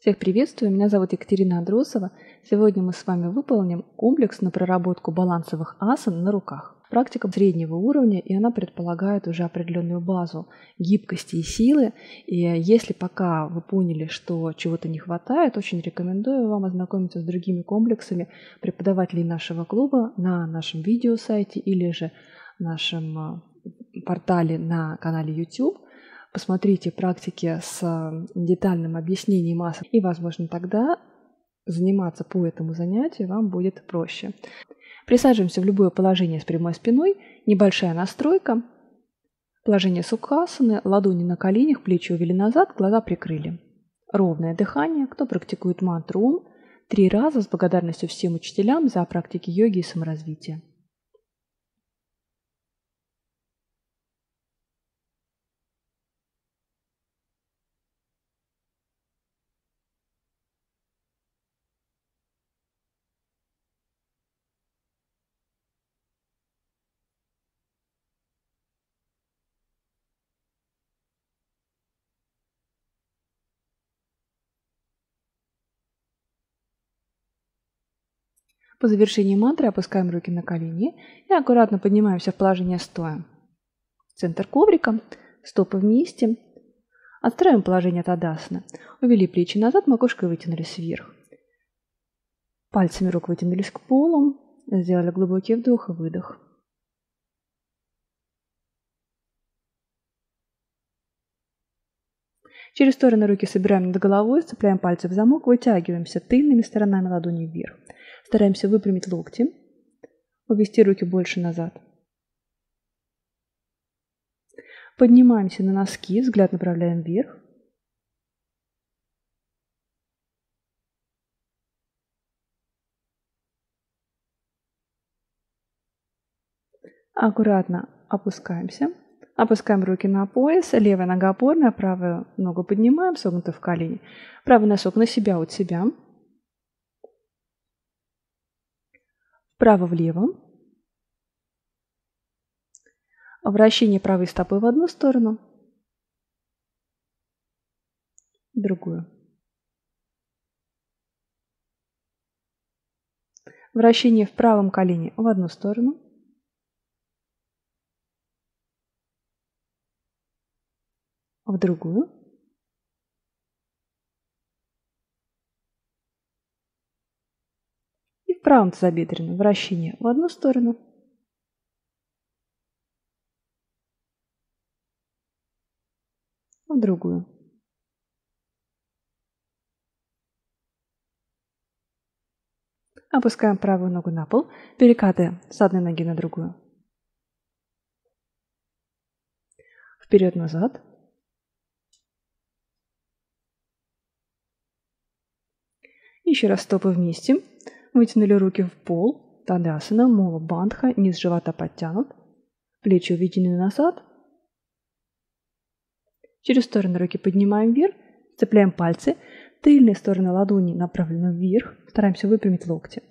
Всех приветствую, меня зовут Екатерина Андросова. Сегодня мы с вами выполним комплекс на проработку балансовых асан на руках. Практика среднего уровня, и она предполагает уже определенную базу гибкости и силы. И если пока вы поняли, что чего-то не хватает, очень рекомендую вам ознакомиться с другими комплексами преподавателей нашего клуба на нашем видеосайте или же нашем портале на канале YouTube. Посмотрите практики с детальным объяснением асан, и, возможно, тогда заниматься по этому занятию вам будет проще. Присаживаемся в любое положение с прямой спиной, небольшая настройка, положение сукхасаны, ладони на коленях, плечи увели назад, глаза прикрыли. Ровное дыхание, кто практикует мантру Ом, 3 раза с благодарностью всем учителям за практики йоги и саморазвития. По завершении мантры опускаем руки на колени и аккуратно поднимаемся в положение стоя. Центр коврика, стопы вместе. Отстраиваем положение тадасаны. Увели плечи назад, макушкой вытянулись вверх. Пальцами рук вытянулись к полу. Сделали глубокий вдох и выдох. Через стороны руки собираем над головой, сцепляем пальцы в замок, вытягиваемся тыльными сторонами ладоней вверх. Стараемся выпрямить локти, увести руки больше назад. Поднимаемся на носки, взгляд направляем вверх. Аккуратно опускаемся. Опускаем руки на пояс, левая нога опорная, правую ногу поднимаем, согнуты в колени. Правый носок на себя, от себя. Вправо-влево. Вращение правой стопы в одну сторону, в другую. Вращение в правом колене в одну сторону, в другую. И в правом тазобедренном вращение в одну сторону, в другую. Опускаем правую ногу на пол, перекаты с одной ноги на другую. Вперед-назад. Еще раз стопы вместе. Вытянули руки в пол. Тадасана, Мула Бандха, низ живота подтянут. Плечи уведены назад. Через стороны руки поднимаем вверх. Сцепляем пальцы. Тыльные стороны ладони направлены вверх. Стараемся выпрямить локти.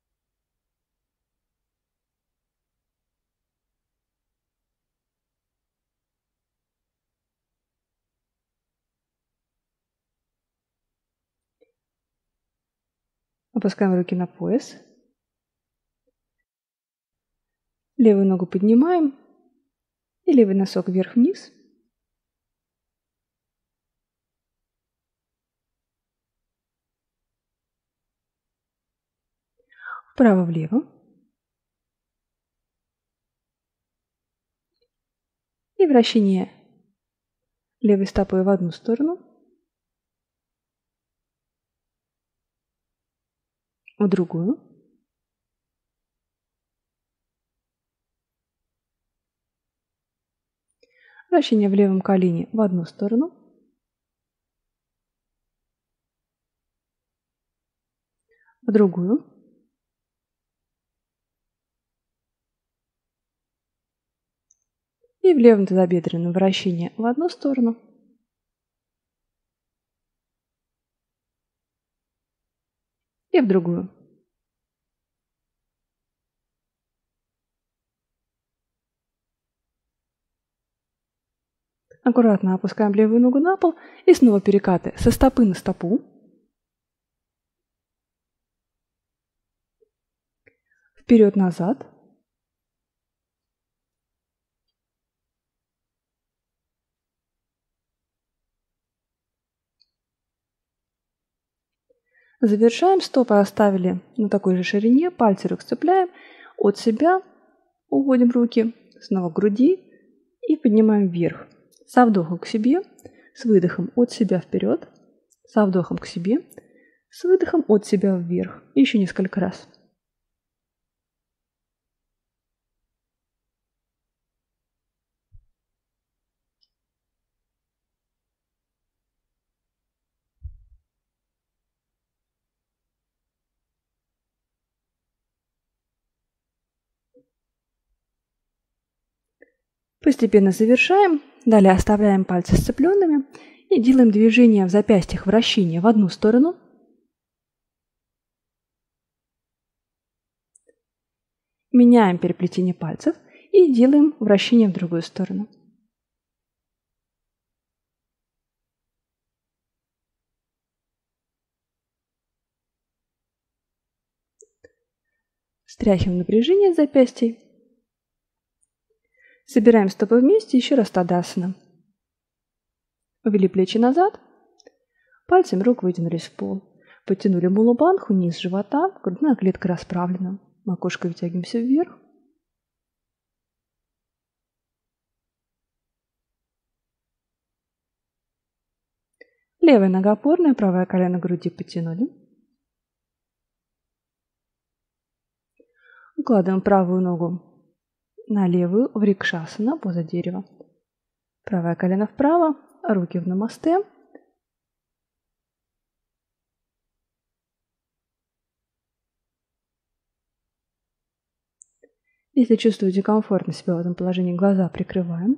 Опускаем руки на пояс. Левую ногу поднимаем. И левый носок вверх-вниз. Вправо-влево. И вращение левой стопой в одну сторону, в другую. Вращение в левом колене в одну сторону, в другую. И в левом тазобедренном вращение в одну сторону, и в другую. Аккуратно опускаем левую ногу на пол и снова перекаты со стопы на стопу. вперед-назад, завершаем, стопы оставили на такой же ширине, пальцы рук сцепляем, от себя уводим руки, снова к груди и поднимаем вверх. Со вдохом к себе, с выдохом от себя вперед, со вдохом к себе, с выдохом от себя вверх. И еще несколько раз. Постепенно завершаем. Далее оставляем пальцы сцепленными и делаем движение в запястьях вращения в одну сторону. Меняем переплетение пальцев и делаем вращение в другую сторону. Стряхиваем напряжение с запястий. Собираем стопы вместе, еще раз тадасана. Увели плечи назад, пальцами рук вытянулись в пол. Подтянули мулабандху, низ живота, грудная клетка расправлена. Макушкой вытягиваемся вверх. Левая нога опорная, правое колено груди подтянули. Укладываем правую ногу на левую, врикшасана, поза дерева. Правое колено вправо, руки в намасте. Если чувствуете комфортно себя в этом положении, глаза прикрываем.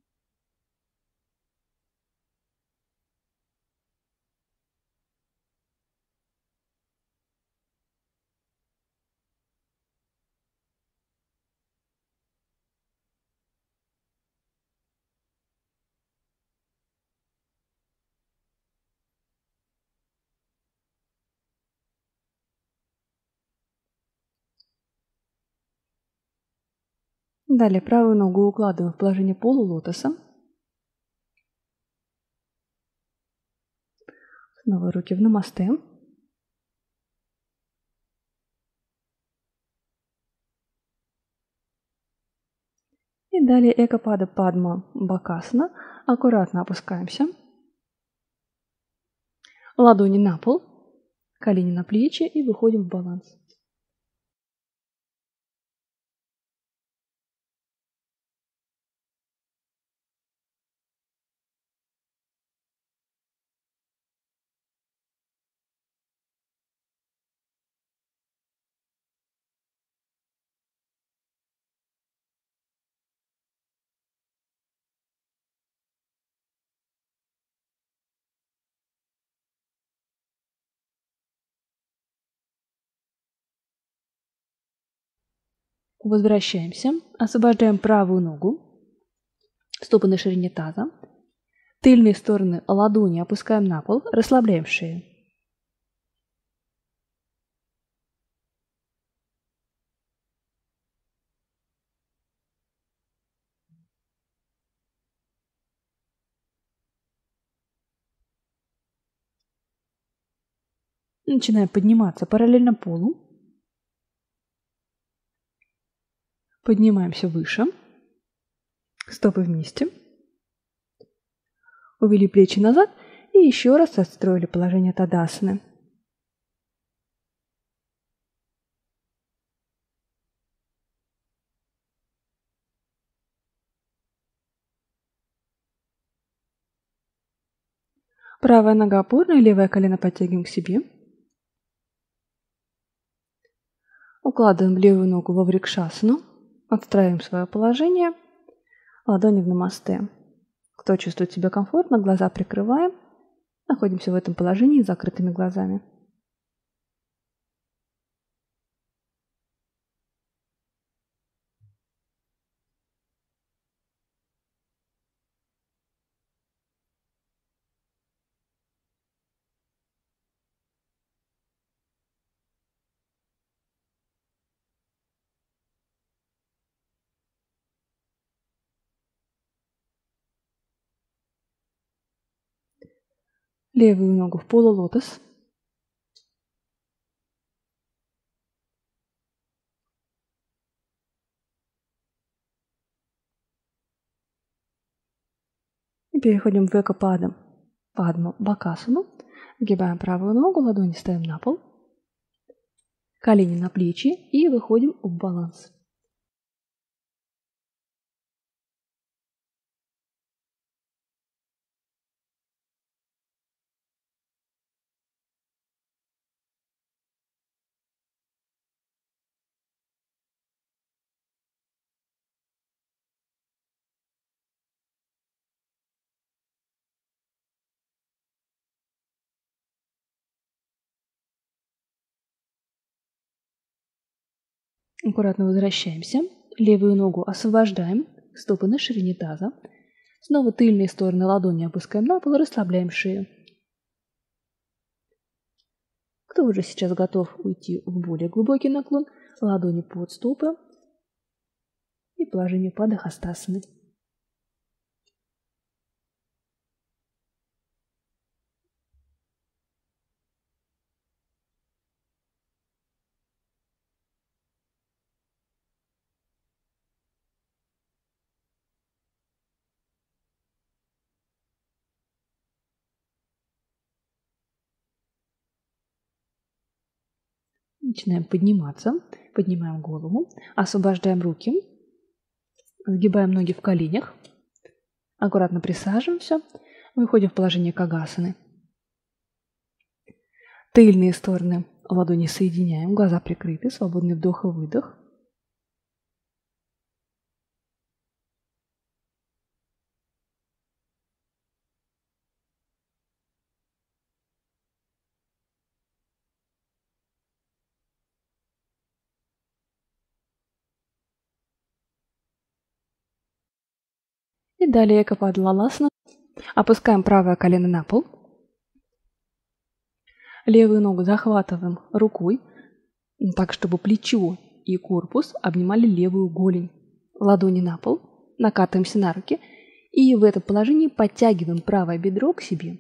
Далее правую ногу укладываем в положение полулотоса. Снова руки в намасте. И далее Экапада Падма Бакасана. Аккуратно опускаемся. Ладони на пол, колени на плечи и выходим в баланс. Возвращаемся, освобождаем правую ногу, стопы на ширине таза, тыльные стороны ладони опускаем на пол, расслабляем шею. Начинаем подниматься параллельно полу. Поднимаемся выше. Стопы вместе. Увели плечи назад и еще раз отстроили положение тадасаны. Правая нога опорная, левое колено подтягиваем к себе. Укладываем левую ногу во врикшасану. Отстраиваем свое положение. Ладони в намасте. Кто чувствует себя комфортно, глаза прикрываем. Находимся в этом положении с закрытыми глазами. Левую ногу в полулотос. И переходим в экопадам. Падма Бакасану. Сгибаем правую ногу, ладони ставим на пол. Колени на плечи и выходим в баланс. Аккуратно возвращаемся. Левую ногу освобождаем, стопы на ширине таза. Снова тыльные стороны ладони опускаем на пол и расслабляем шею. Кто уже сейчас готов уйти в более глубокий наклон, ладони под стопы и положение падахастасаны. Начинаем подниматься, поднимаем голову, освобождаем руки, сгибаем ноги в коленях, аккуратно присаживаемся, выходим в положение кагасаны. Тыльные стороны ладони соединяем, глаза прикрыты, свободный вдох и выдох. И далее экападалаласана. Опускаем правое колено на пол. Левую ногу захватываем рукой, так, чтобы плечо и корпус обнимали левую голень. Ладони на пол, накатываемся на руки и в этом положении подтягиваем правое бедро к себе.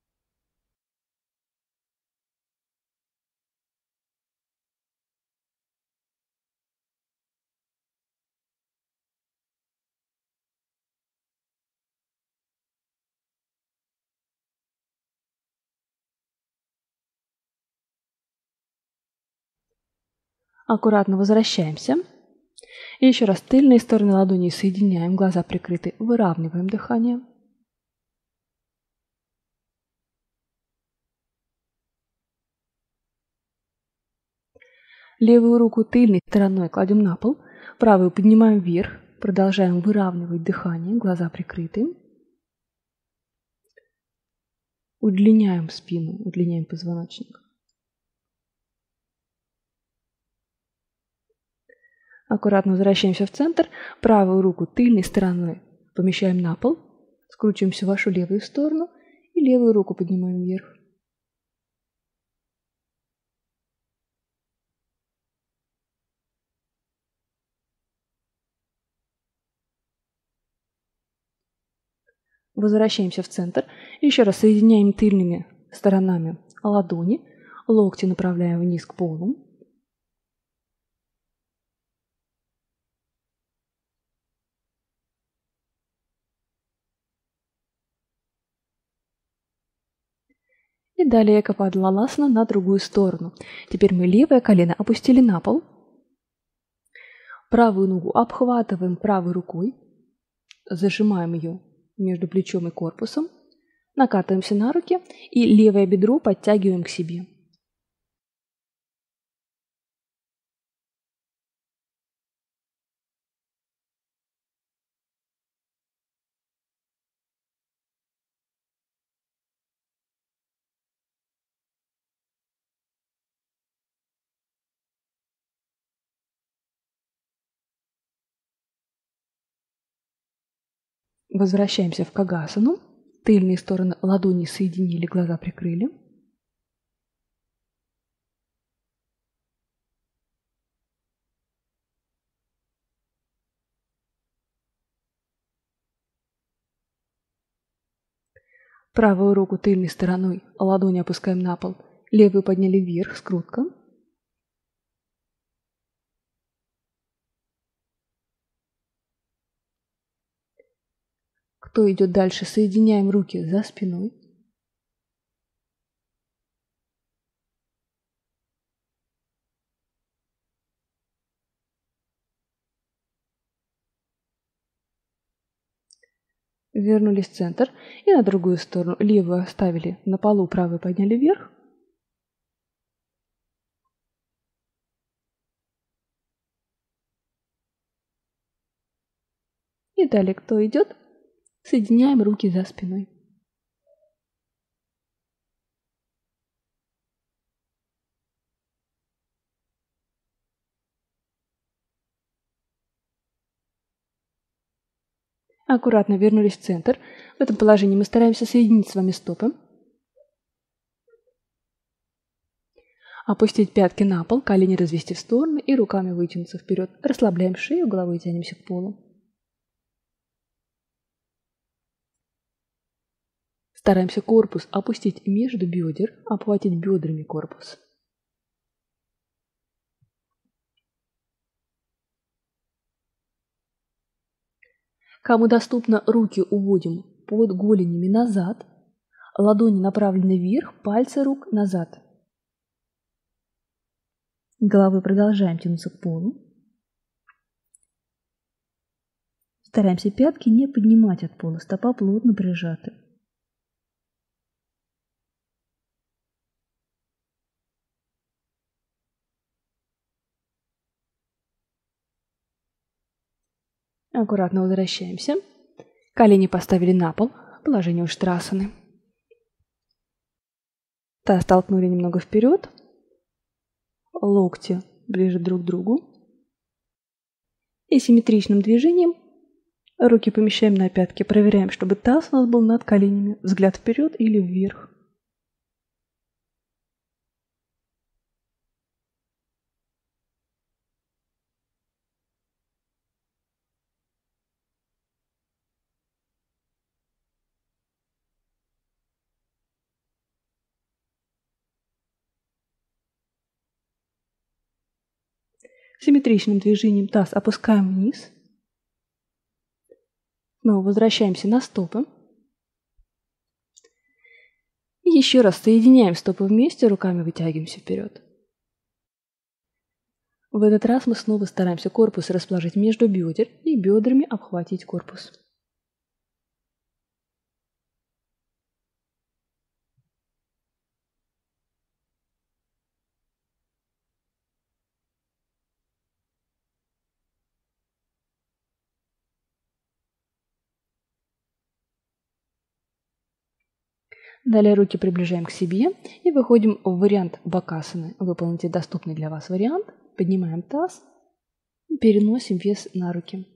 Аккуратно возвращаемся. И еще раз тыльные стороны ладоней соединяем, глаза прикрыты, выравниваем дыхание. Левую руку тыльной стороной кладем на пол, правую поднимаем вверх, продолжаем выравнивать дыхание, глаза прикрыты. Удлиняем спину, удлиняем позвоночник. Аккуратно возвращаемся в центр, правую руку тыльной стороной помещаем на пол, скручиваемся в вашу левую сторону и левую руку поднимаем вверх. Возвращаемся в центр. Еще раз соединяем тыльными сторонами ладони, локти направляем вниз к полу. И далее экападалаласана на другую сторону. Теперь мы левое колено опустили на пол. Правую ногу обхватываем правой рукой, зажимаем ее между плечом и корпусом, накатываемся на руки и левое бедро подтягиваем к себе. Возвращаемся в кагасану. Тыльные стороны ладоней соединили, глаза прикрыли. Правую руку тыльной стороной, ладони опускаем на пол. Левую подняли вверх, скрутка. Кто идет дальше, соединяем руки за спиной. Вернулись в центр и на другую сторону. Левую оставили на полу, правую подняли вверх. И далее, кто идет, соединяем руки за спиной. Аккуратно вернулись в центр. В этом положении мы стараемся соединить с вами стопы. Опустить пятки на пол, колени развести в стороны и руками вытянуться вперед. Расслабляем шею, головой тянемся к полу. Стараемся корпус опустить между бедер, обхватить бедрами корпус. Кому доступно, руки уводим под голенями назад, ладони направлены вверх, пальцы рук назад. Головой продолжаем тянуться к полу. Стараемся пятки не поднимать от пола, стопа плотно прижата. Аккуратно возвращаемся. Колени поставили на пол, положение уштрасаны. Таз толкнули немного вперед. Локти ближе друг к другу. И симметричным движением руки помещаем на пятки. Проверяем, чтобы таз у нас был над коленями. Взгляд вперед или вверх. Симметричным движением таз опускаем вниз. Снова возвращаемся на стопы. И еще раз соединяем стопы вместе, руками вытягиваемся вперед. В этот раз мы снова стараемся корпус расположить между бедер и бедрами обхватить корпус. Далее руки приближаем к себе и выходим в вариант бакасаны. Выполните доступный для вас вариант. Поднимаем таз, переносим вес на руки.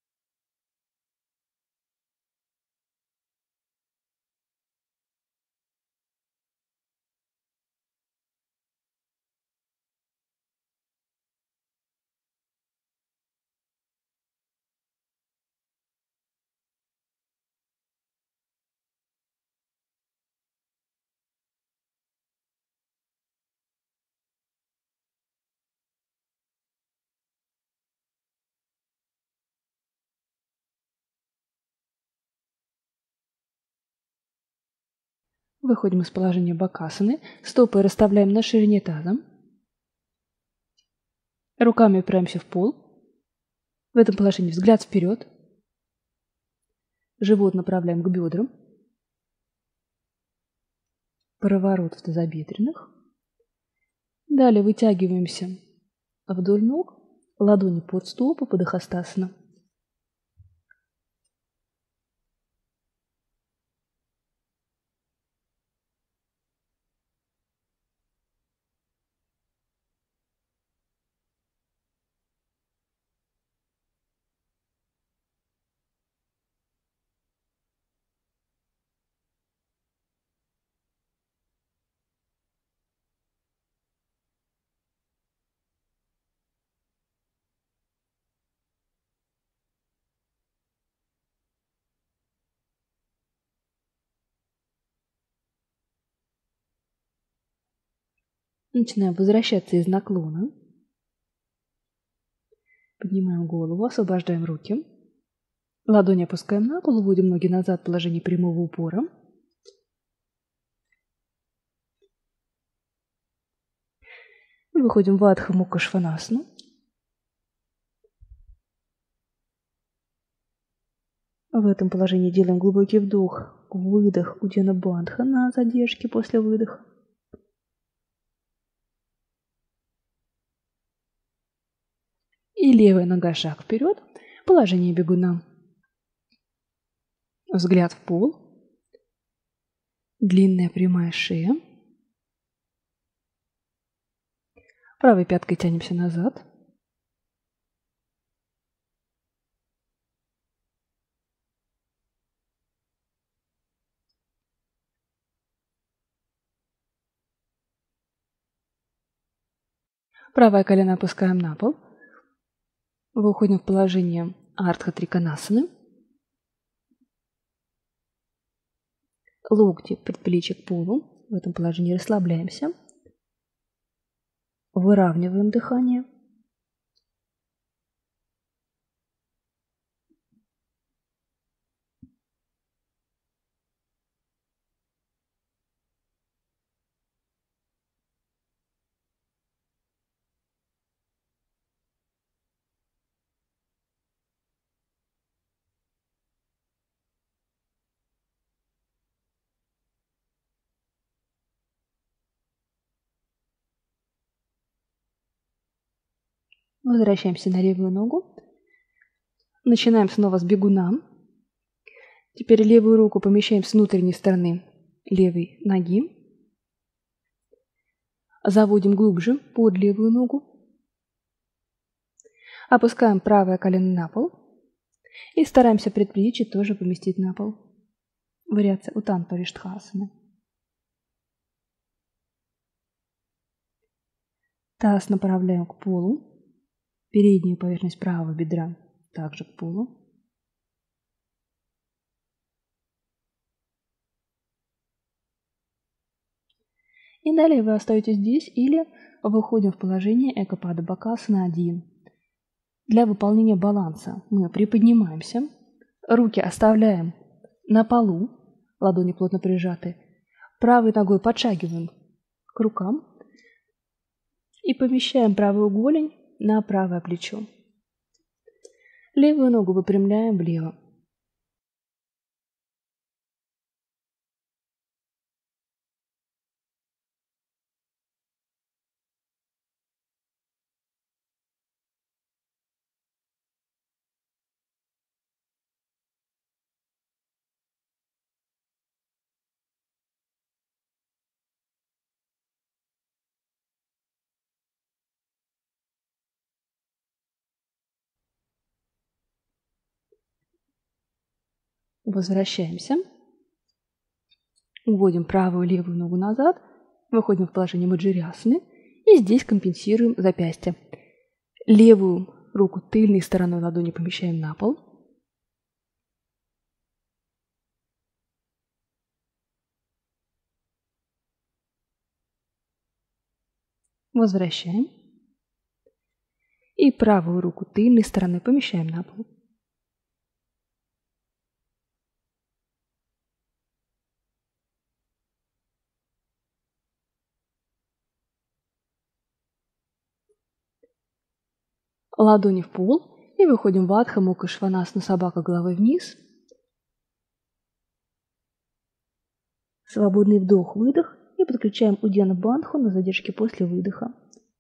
Выходим из положения бакасаны, стопы расставляем на ширине таза. Руками упираемся в пол. В этом положении взгляд вперед. Живот направляем к бедрам. Проворот в тазобедренных. Далее вытягиваемся вдоль ног, ладони под стопы, под ихастасана. Начинаем возвращаться из наклона. Поднимаем голову, освобождаем руки. Ладони опускаем на пол, уводим ноги назад в положение прямого упора. Выходим в Адха Мукха Шванасану. В этом положении делаем глубокий вдох, выдох, Удьяна Бандха на задержке после выдоха. И левая нога шаг вперед, положение бегуна. Взгляд в пол, длинная прямая шея. Правой пяткой тянемся назад. Правое колено опускаем на пол. Выходим в положение Артха Триконасаны. Локти, предплечье к полу. В этом положении расслабляемся. Выравниваем дыхание. Возвращаемся на левую ногу. Начинаем снова с бегуна. Теперь левую руку помещаем с внутренней стороны левой ноги. Заводим глубже под левую ногу. Опускаем правое колено на пол. И стараемся предплечье тоже поместить на пол. Вариация Уттана Париштхасаны. Таз направляем к полу. Переднюю поверхность правого бедра также к полу. И далее вы остаетесь здесь или выходим в положение Экапада Бакасана 1. Для выполнения баланса мы приподнимаемся, руки оставляем на полу, ладони плотно прижаты, правой ногой подшагиваем к рукам и помещаем правую голень на правое плечо. Левую ногу выпрямляем влево. Возвращаемся. Уводим правую и левую ногу назад. Выходим в положение Маджирясаны. И здесь компенсируем запястье. Левую руку тыльной стороной ладони помещаем на пол. Возвращаем. И правую руку тыльной стороной помещаем на пол. Ладони в пол и выходим в Адха Мукха Шванасана, собака головой вниз. Свободный вдох-выдох и подключаем Удьяна Бандху на задержке после выдоха.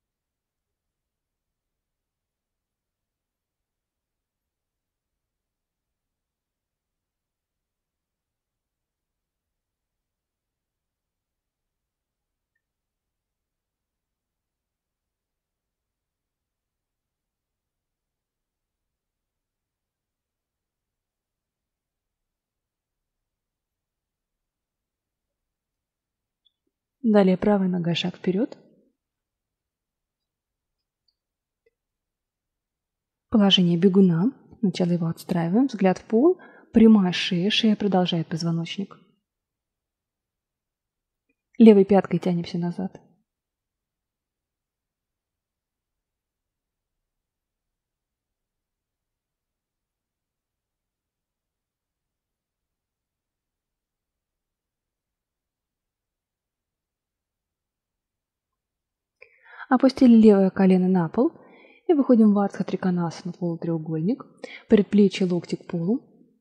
Далее правая нога шаг вперед. Положение бегуна. Сначала его отстраиваем. Взгляд в пол. Прямая шея. Шея продолжает позвоночник. Левой пяткой тянемся назад. Опустили левое колено на пол и выходим в Ардха Триконасану, полутреугольник. Предплечье, локти к полу.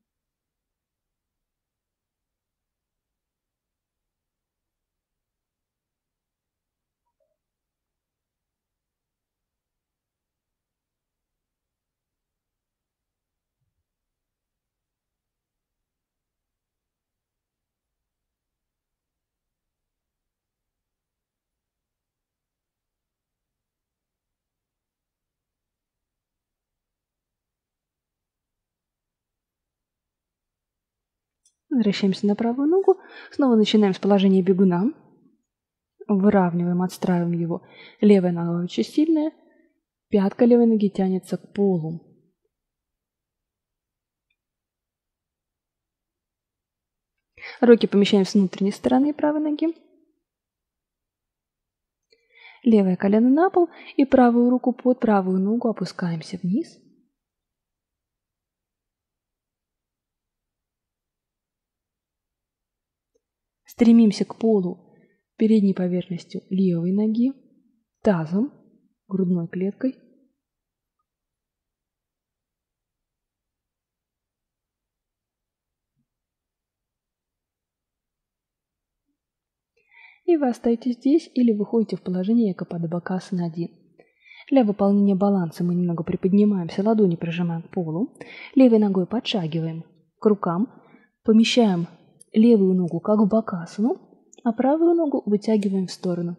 Возвращаемся на правую ногу. Снова начинаем с положения бегуна. Выравниваем, отстраиваем его. Левая нога очень сильная. Пятка левой ноги тянется к полу. Руки помещаем с внутренней стороны правой ноги. Левое колено на пол и правую руку под правую ногу опускаемся вниз. Стремимся к полу передней поверхностью левой ноги, тазом, грудной клеткой. И вы остаетесь здесь или выходите в положение Экападабхакасана 1. Для выполнения баланса мы немного приподнимаемся, ладони прижимаем к полу, левой ногой подшагиваем к рукам, помещаем левую ногу как в бакасану, а правую ногу вытягиваем в сторону.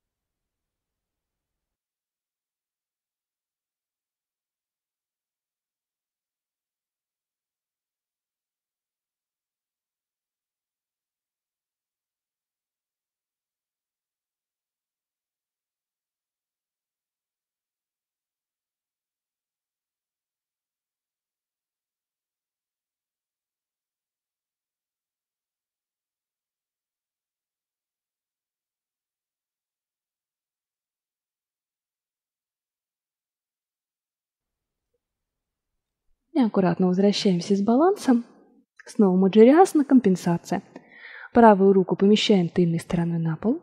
И аккуратно возвращаемся с балансом. Снова муджариасана, компенсация. Правую руку помещаем тыльной стороной на пол.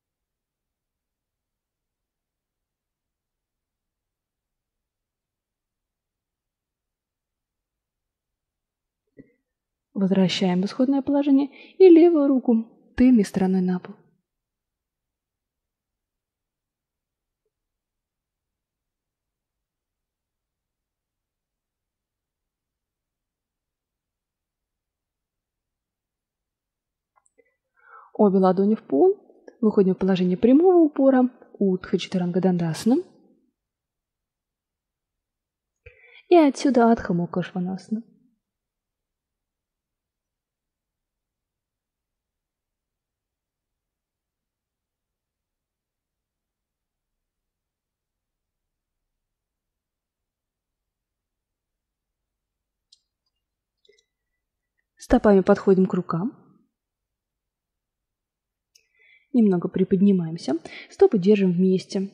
Возвращаем в исходное положение и левую руку тыльной стороной на пол. Обе ладони в пол. Выходим в положение прямого упора, Утха Чатуранга Дандасана. И отсюда Адха Мукха Шванасана. Стопами подходим к рукам. Немного приподнимаемся. Стопы держим вместе.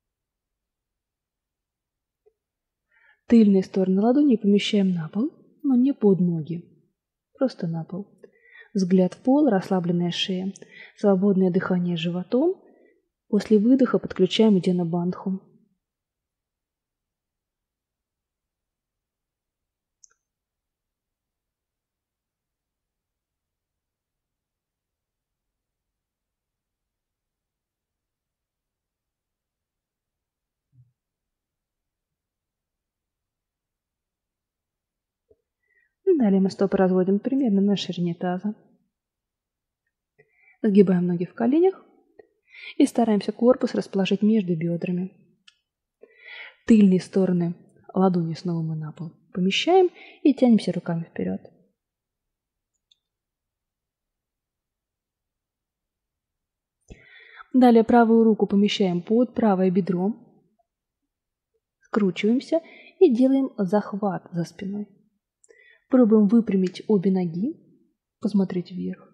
Тыльные стороны ладоней помещаем на пол, но не под ноги. Просто на пол. Взгляд в пол, расслабленная шея. Свободное дыхание животом. После выдоха подключаем Удьяна Бандху. Далее мы стопы разводим примерно на ширине таза. Сгибаем ноги в коленях и стараемся корпус расположить между бедрами. Тыльные стороны ладони снова мы на пол помещаем и тянемся руками вперед. Далее правую руку помещаем под правое бедро, скручиваемся и делаем захват за спиной. Пробуем выпрямить обе ноги, посмотреть вверх.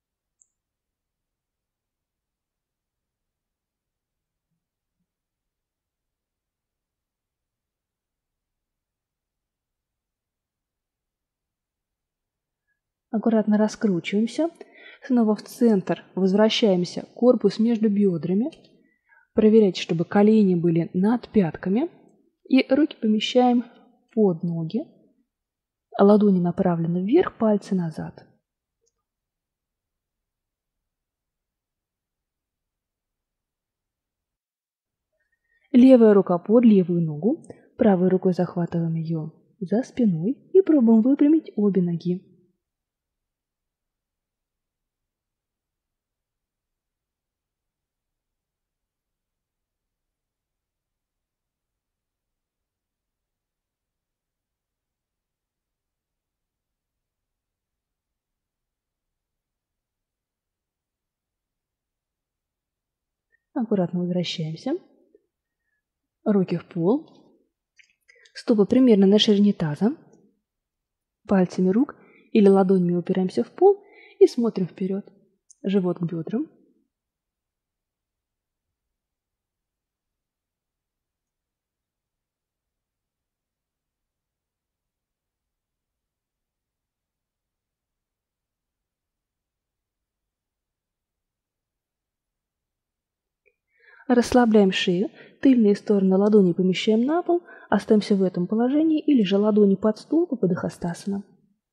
Аккуратно раскручиваемся, снова в центр, возвращаемся, корпус между бедрами, Проверяйте, чтобы колени были над пятками. И руки помещаем под ноги. Ладони направлены вверх, пальцы назад. Левая рука под левую ногу. Правой рукой захватываем ее за спиной и пробуем выпрямить обе ноги. Аккуратно возвращаемся. Руки в пол. Стопы примерно на ширине таза. Пальцами рук или ладонями упираемся в пол и смотрим вперед. Живот к бедрам. Расслабляем шею, тыльные стороны ладоней помещаем на пол, остаемся в этом положении или же ладони под стопы под Бадахастасана.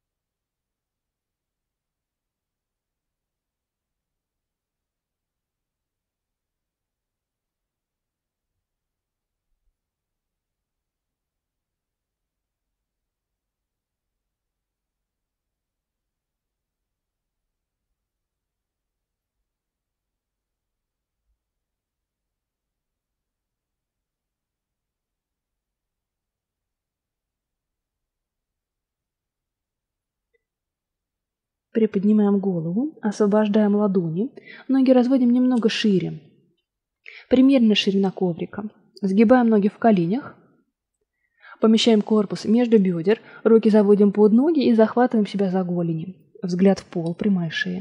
Приподнимаем голову, освобождаем ладони, ноги разводим немного шире, примерно ширина коврика. Сгибаем ноги в коленях, помещаем корпус между бедер, руки заводим под ноги и захватываем себя за голени. Взгляд в пол, прямая шея.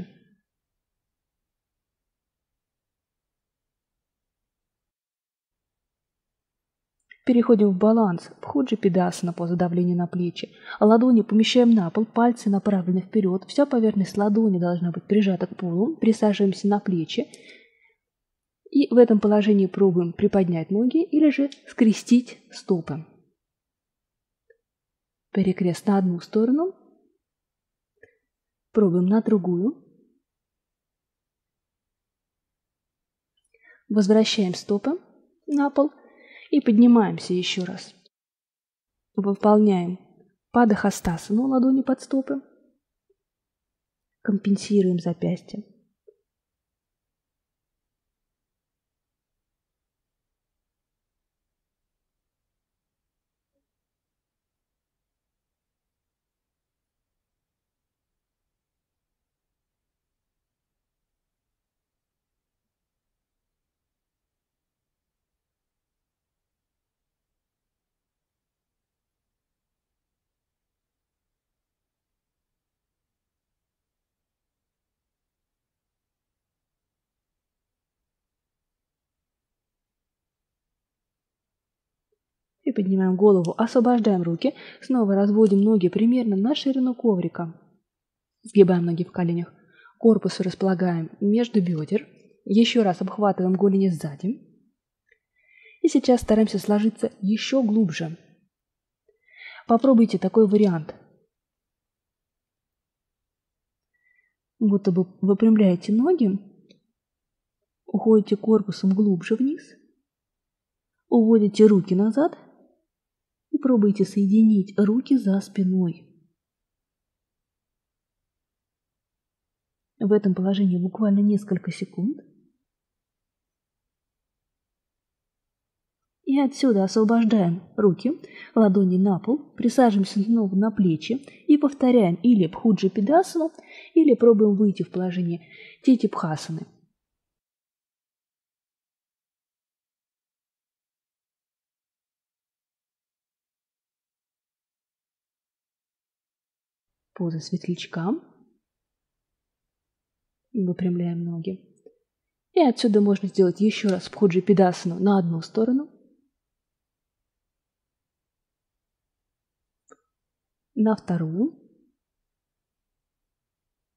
Переходим в баланс, в Худжи-Пидасана, поза давления на плечи. Ладони помещаем на пол, пальцы направлены вперед. Вся поверхность ладони должна быть прижата к полу. Присаживаемся на плечи. И в этом положении пробуем приподнять ноги или же скрестить стопы. Перекрест на одну сторону. Пробуем на другую. Возвращаем стопы на пол. И поднимаемся еще раз. Выполняем Падахастасану, ладони под стопы. Компенсируем запястья. И поднимаем голову, освобождаем руки, снова разводим ноги примерно на ширину коврика. Сгибаем ноги в коленях, корпус располагаем между бедер, еще раз обхватываем голени сзади. И сейчас стараемся сложиться еще глубже. Попробуйте такой вариант. Будто бы выпрямляете ноги, уходите корпусом глубже вниз, уводите руки назад и пробуйте соединить руки за спиной. В этом положении буквально несколько секунд. И отсюда освобождаем руки, ладони на пол, присаживаемся снова на плечи и повторяем или Бхуджи-Пидасану, или пробуем выйти в положение Титипхасаны. Поза светлячка. Выпрямляем ноги. И отсюда можно сделать еще раз Бхуджи-Пидасану на одну сторону. На вторую.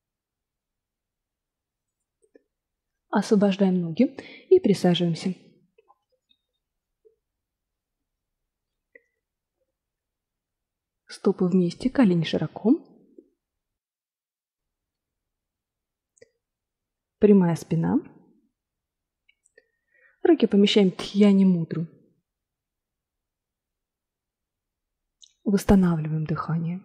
Освобождаем ноги и присаживаемся. Стопы вместе, колени широко. Прямая спина. Руки помещаем в Дхьяни мудру. Восстанавливаем дыхание.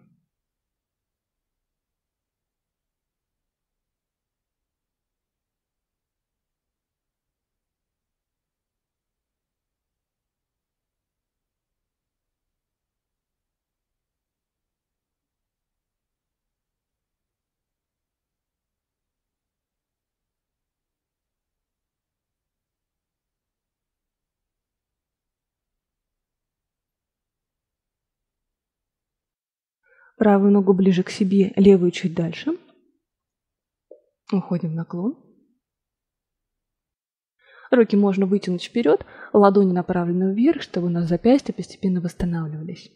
Правую ногу ближе к себе, левую чуть дальше. Уходим в наклон. Руки можно вытянуть вперед, ладони направлены вверх, чтобы у нас запястья постепенно восстанавливались.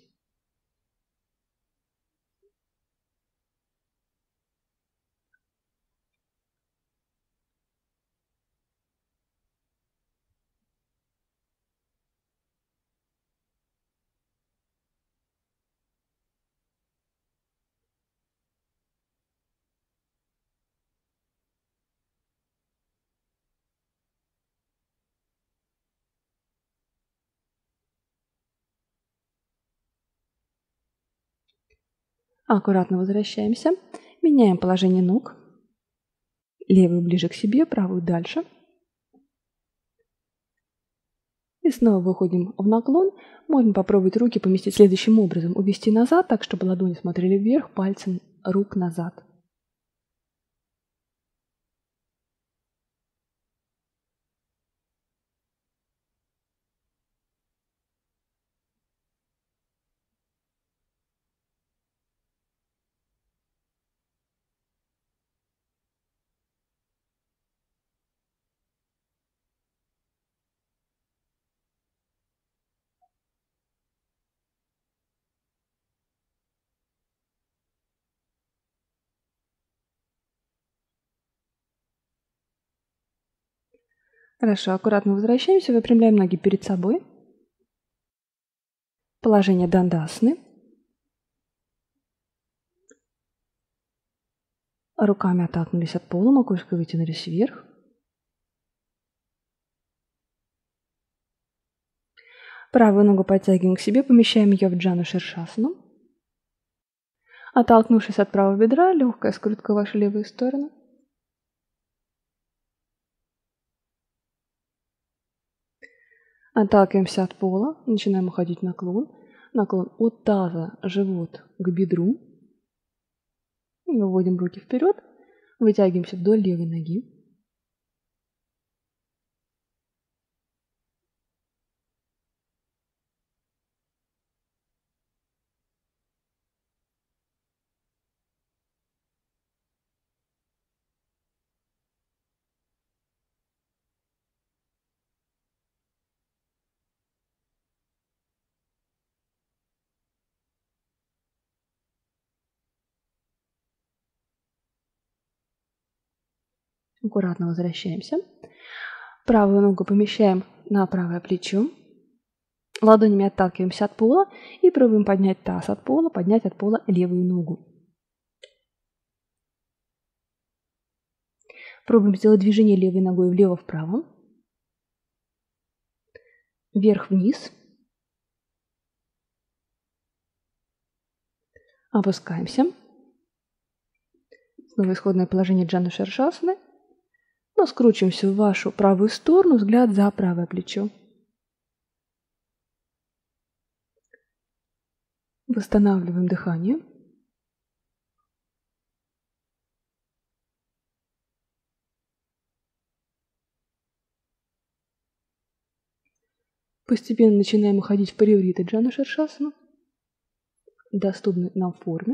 Аккуратно возвращаемся. Меняем положение ног. Левую ближе к себе, правую дальше. И снова выходим в наклон. Можно попробовать руки поместить следующим образом. Увести назад, так, чтобы ладони смотрели вверх, пальцы рук назад. Хорошо, аккуратно возвращаемся, выпрямляем ноги перед собой. Положение дандасаны. Руками оттолкнулись от пола, макушкой вытянулись вверх. Правую ногу подтягиваем к себе, помещаем ее в джану ширшасану. Оттолкнувшись от правого бедра, легкая скрутка в вашу левую сторону. Отталкиваемся от пола, начинаем уходить в наклон. Наклон от таза, живот к бедру. И выводим руки вперед, вытягиваемся вдоль левой ноги. Аккуратно возвращаемся. Правую ногу помещаем на правое плечо. Ладонями отталкиваемся от пола и пробуем поднять таз от пола, поднять от пола левую ногу. Пробуем сделать движение левой ногой влево-вправо. Вверх-вниз. Опускаемся. Снова исходное положение джана ширшасаны. Но скручиваемся в вашу правую сторону, взгляд за правое плечо. Восстанавливаем дыхание. Постепенно начинаем уходить в париврита джана ширшасана, доступной нам форме.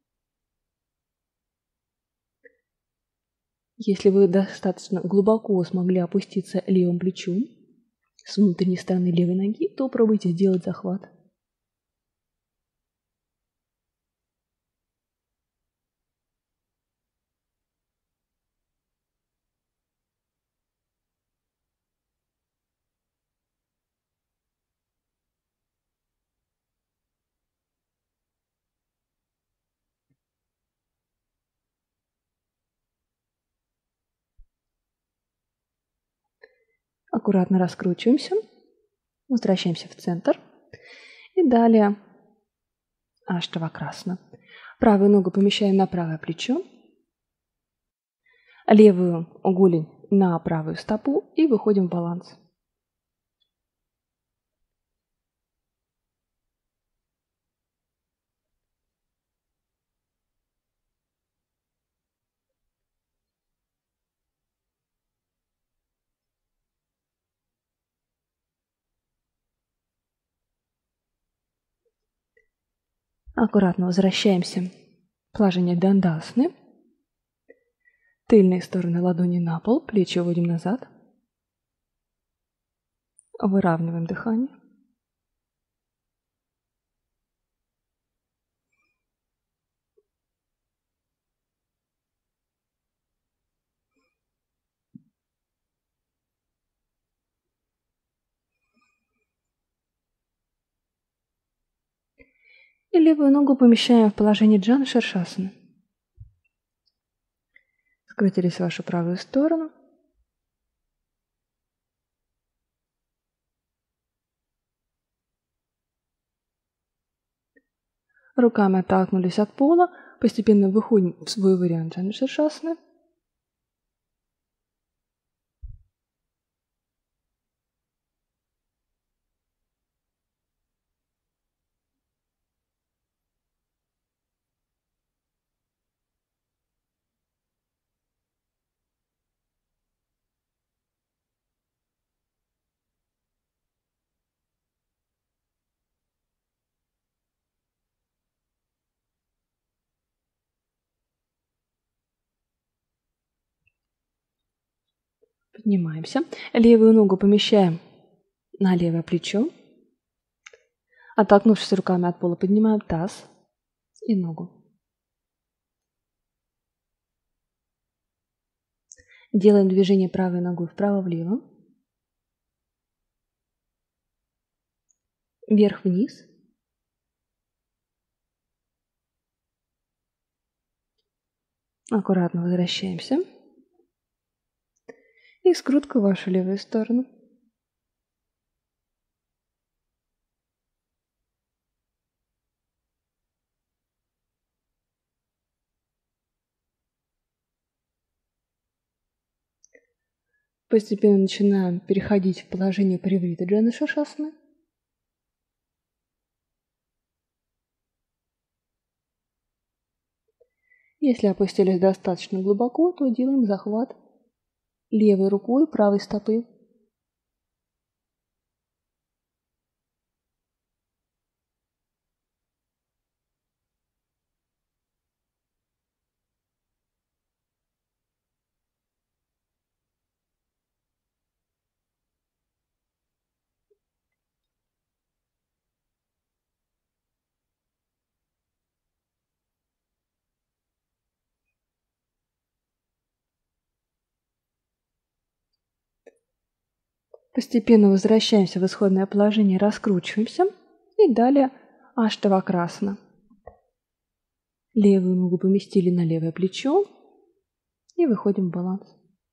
Если вы достаточно глубоко смогли опуститься левым плечом с внутренней стороны левой ноги, то пробуйте сделать захват. Аккуратно раскручиваемся, возвращаемся в центр. И далее Аштавакрасана. Правую ногу помещаем на правое плечо, левую голень на правую стопу и выходим в баланс. Аккуратно возвращаемся в положение дандасаны. Тыльные стороны ладони на пол, плечи уводим назад. Выравниваем дыхание. И левую ногу помещаем в положение Джана Ширшасаны. Скрутились в вашу правую сторону. Руками оттолкнулись от пола. Постепенно выходим в свой вариант Джана Ширшасаны. Поднимаемся. Левую ногу помещаем на левое плечо. Оттолкнувшись руками от пола, поднимаем таз и ногу. Делаем движение правой ногой вправо-влево. Вверх-вниз. Аккуратно возвращаемся. И скрутка в вашу левую сторону. Постепенно начинаем переходить в положение Париврита Джана Ширшасаны. Если опустились достаточно глубоко, то делаем захват левой рукой правой стопы. Постепенно возвращаемся в исходное положение, раскручиваемся. И далее Аштавакрасана. Левую ногу поместили на левое плечо и выходим в баланс.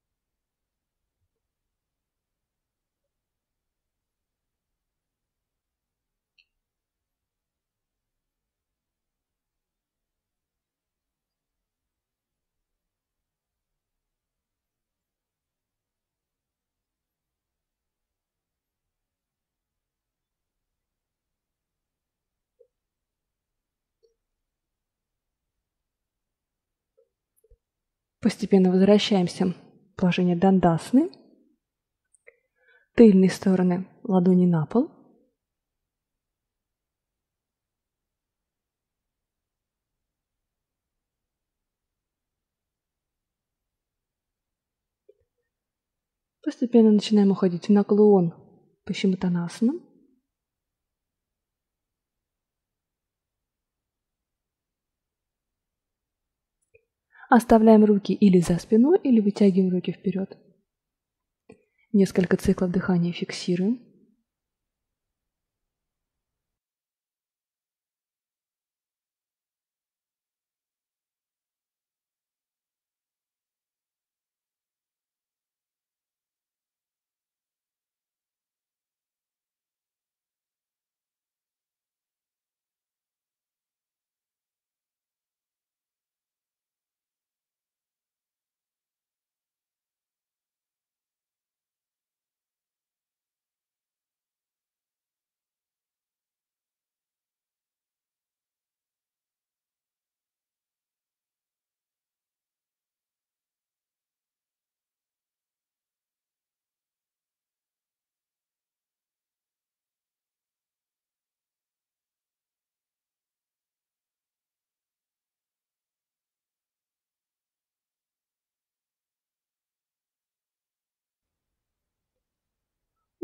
Постепенно возвращаемся в положение дандасаны. Тыльные стороны ладони на пол. Постепенно начинаем уходить в наклон Пашиматанасана. Оставляем руки или за спиной, или вытягиваем руки вперед. Несколько циклов дыхания фиксируем.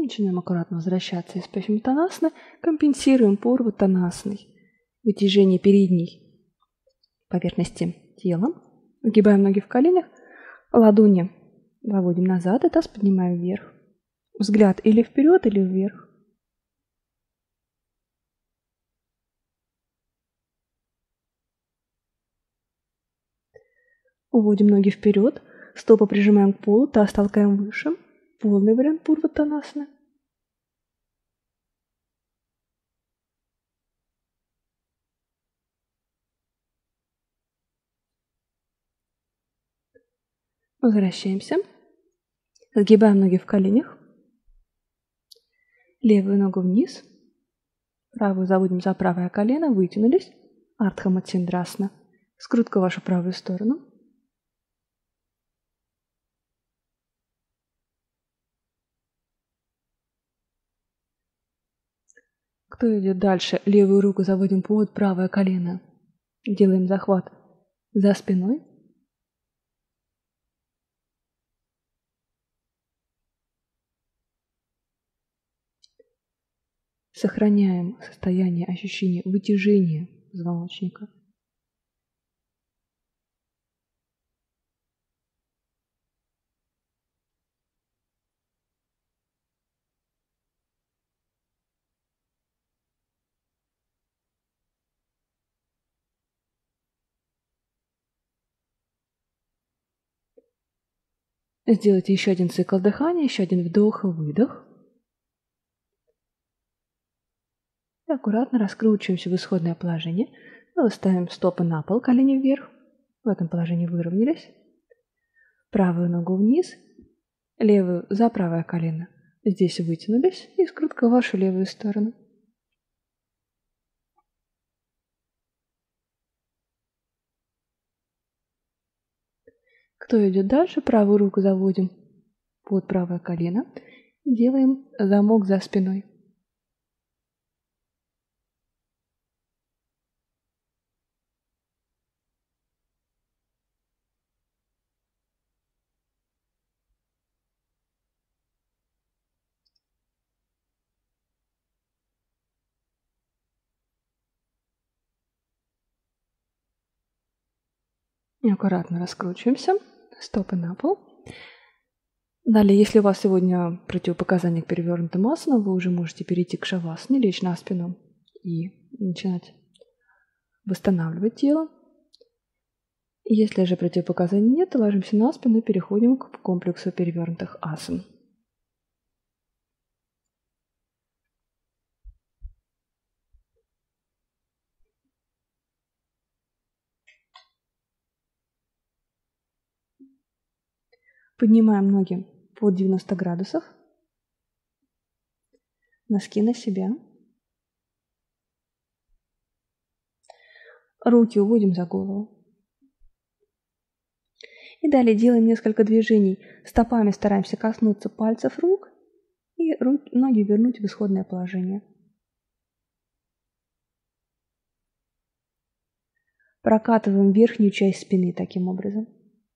Начинаем аккуратно возвращаться из Пашимутанасаны, компенсируем Пурватанасаной. Вытяжение передней поверхности тела. Выгибаем ноги в коленях, ладони выводим назад и таз поднимаем вверх. Взгляд или вперед, или вверх. Уводим ноги вперед, стопы прижимаем к полу, таз толкаем выше. Полный вариант Пурватанасаны. Возвращаемся. Сгибаем ноги в коленях. Левую ногу вниз. Правую заводим за правое колено. Вытянулись. Ардха Матсиндрасана. Скрутка в вашу правую сторону. Кто идет дальше? Левую руку заводим под правое колено. Делаем захват за спиной. Сохраняем состояние ощущения вытяжения позвоночника. Сделайте еще один цикл дыхания, еще один вдох и выдох. И аккуратно раскручиваемся в исходное положение. Ставим стопы на пол, колени вверх. В этом положении выровнялись. Правую ногу вниз, левую за правое колено. Здесь вытянулись и скрутка в вашу левую сторону. Кто идет дальше, правую руку заводим под правое колено. Делаем замок за спиной. И аккуратно раскручиваемся. Стопы на пол. Далее, если у вас сегодня противопоказания к перевернутым асанам, вы уже можете перейти к шавасане, лечь на спину и начинать восстанавливать тело. Если же противопоказаний нет, то ложимся на спину и переходим к комплексу перевернутых асан. Поднимаем ноги под 90 градусов. Носки на себя. Руки уводим за голову. И далее делаем несколько движений. Стопами стараемся коснуться пальцев рук и ноги вернуть в исходное положение. Прокатываем верхнюю часть спины таким образом.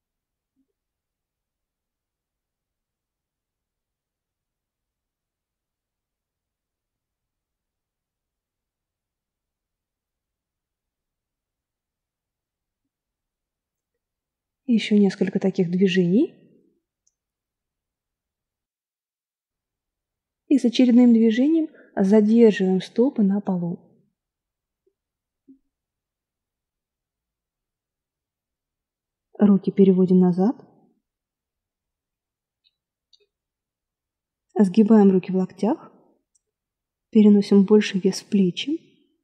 Еще несколько таких движений. И с очередным движением задерживаем стопы на полу. Руки переводим назад. Сгибаем руки в локтях. Переносим больше вес в плечи.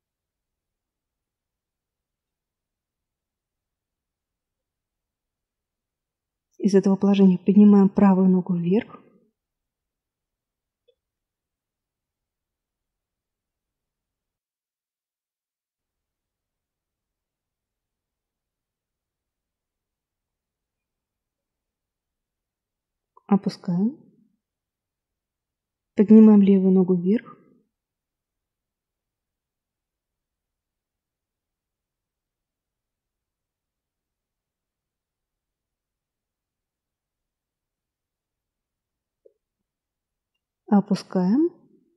Из этого положения поднимаем правую ногу вверх. Опускаем. Поднимаем левую ногу вверх. Опускаем.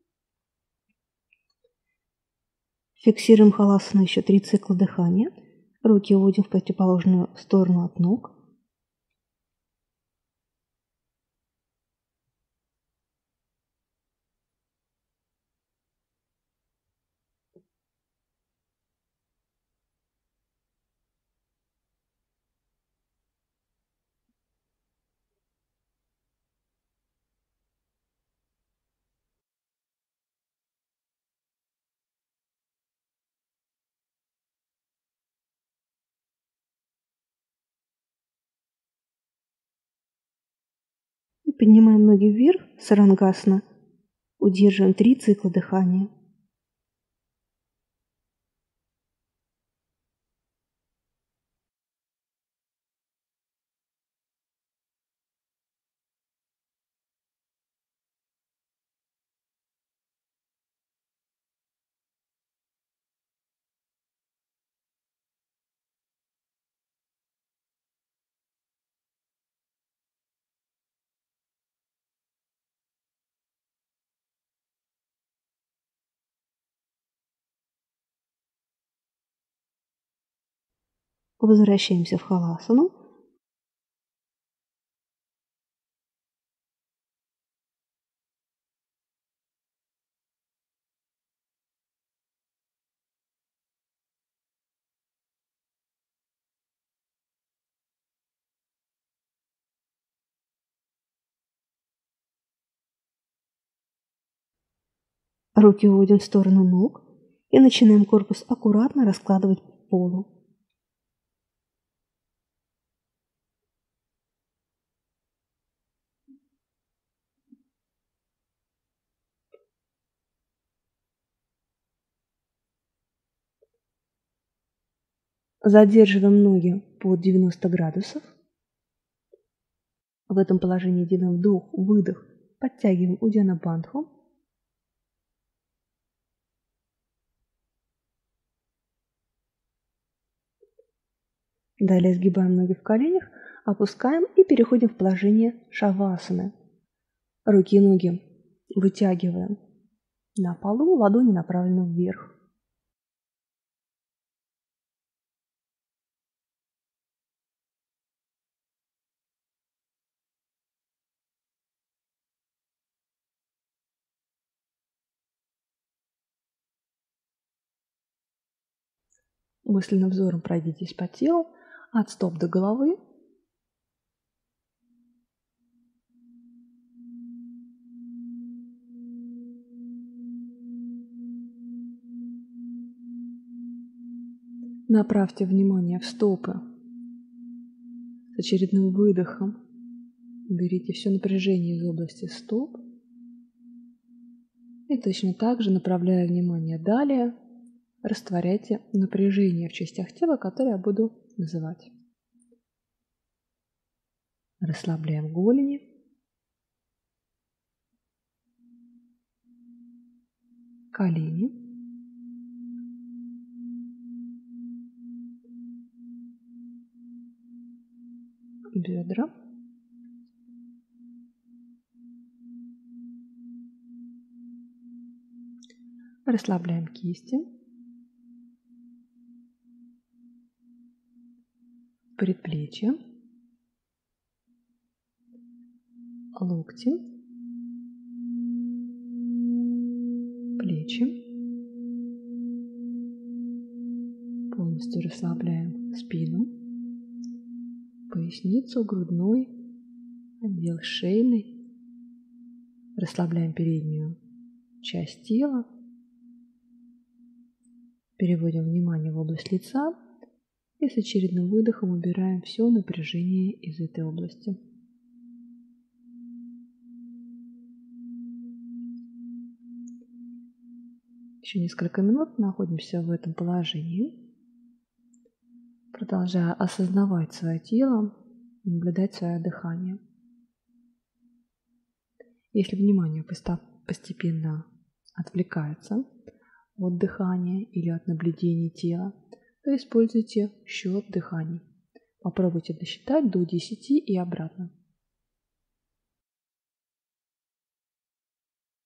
Фиксируем халасану еще 3 цикла дыхания. Руки уводим в противоположную сторону от ног. И поднимаем ноги вверх, сарангасана. Удерживаем 3 цикла дыхания. Возвращаемся в халасану. Руки уводим в сторону ног и начинаем корпус аккуратно раскладывать по полу. Задерживаем ноги под 90 градусов. В этом положении делаем вдох, выдох, подтягиваем Удьяна Бандху. Далее сгибаем ноги в коленях, опускаем и переходим в положение шавасаны. Руки и ноги вытягиваем на полу, ладони направлены вверх. Мысленным взором пройдитесь по телу, от стоп до головы. Направьте внимание в стопы. С очередным выдохом уберите все напряжение из области стоп. И точно так же, направляя внимание далее, растворяйте напряжение в частях тела, которые я буду называть. Расслабляем голени. Колени. Бедра. Расслабляем кисти. Предплечья. Локти. Плечи. Полностью расслабляем спину, поясницу, грудной отдел, шейный. Расслабляем переднюю часть тела. Переводим внимание в область лица и с очередным выдохом убираем все напряжение из этой области. Еще несколько минут находимся в этом положении, продолжая осознавать свое тело, наблюдать свое дыхание. Если внимание постепенно отвлекается от дыхания или от наблюдения тела, то используйте счет дыханий. Попробуйте досчитать до 10 и обратно.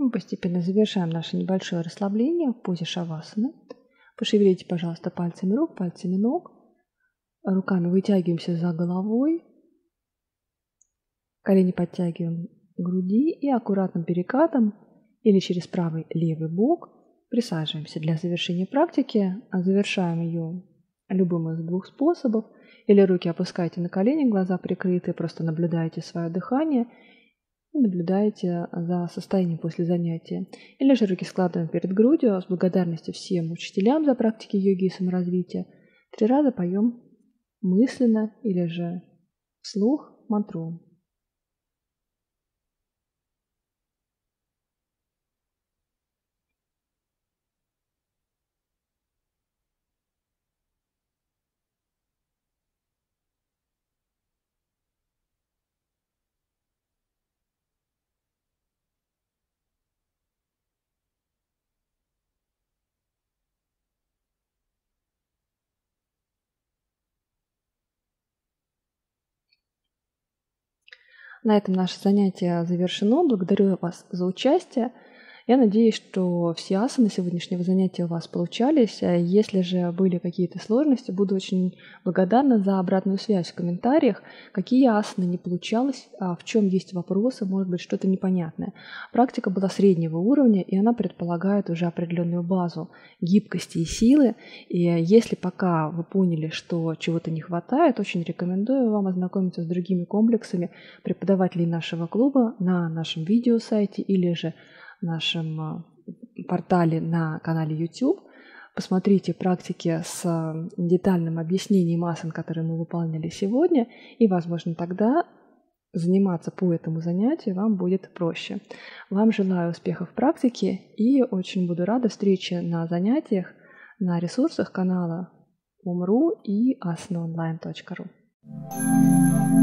мы постепенно завершаем наше небольшое расслабление в позе шавасаны. Пошевелите, пожалуйста, пальцами рук, пальцами ног. Руками вытягиваемся за головой. Колени подтягиваем к груди и аккуратным перекатом или через правый левый бок присаживаемся. Для завершения практики завершаем ее любым из двух способов. Или руки опускаете на колени, глаза прикрыты, просто наблюдаете свое дыхание и наблюдаете за состоянием после занятия. Или же руки складываем перед грудью с благодарностью всем учителям за практики йоги и саморазвития. 3 раза поем мысленно или же вслух мантру. На этом наше занятие завершено. Благодарю вас за участие. Я надеюсь, что все асаны сегодняшнего занятия у вас получались. Если же были какие-то сложности, буду очень благодарна за обратную связь в комментариях, какие асаны не получалось, в чем есть вопросы, может быть, что-то непонятное. Практика была среднего уровня, и она предполагает уже определенную базу гибкости и силы. И если пока вы поняли, что чего-то не хватает, очень рекомендую вам ознакомиться с другими комплексами преподавателей нашего клуба на нашем видеосайте или же нашем портале на канале YouTube. Посмотрите практики с детальным объяснением асан, которые мы выполняли сегодня, и, возможно, тогда заниматься по этому занятию вам будет проще. Вам желаю успехов в практике и очень буду рада встрече на занятиях на ресурсах канала Om.ru и asanaonline.ru.